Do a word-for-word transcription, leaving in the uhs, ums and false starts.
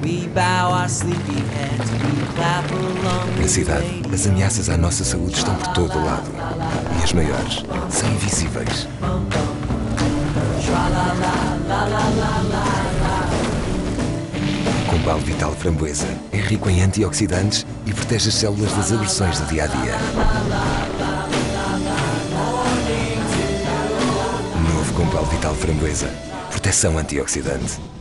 Na cidade, as ameaças à nossa saúde estão por todo o lado. E as maiores são invisíveis. Compal Vital Framboesa é rico em antioxidantes e protege as células das agressões do dia-a-dia. Novo Compal Vital Framboesa. Proteção antioxidante.